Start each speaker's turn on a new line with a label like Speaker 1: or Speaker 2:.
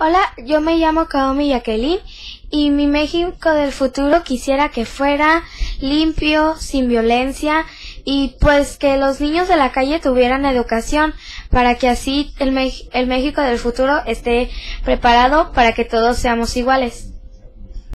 Speaker 1: Hola, yo me llamo Kaomi Jacqueline y mi México del futuro quisiera que fuera limpio, sin violencia y pues que los niños de la calle tuvieran educación para que así el México del futuro esté preparado para que todos seamos iguales.